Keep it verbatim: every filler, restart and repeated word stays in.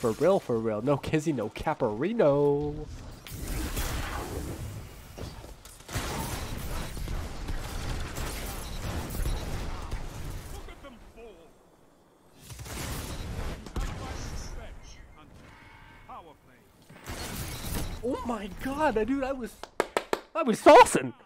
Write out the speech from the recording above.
for real, for real. No Kizzy, no Caparino. Oh my god, dude, I was, I was saucing.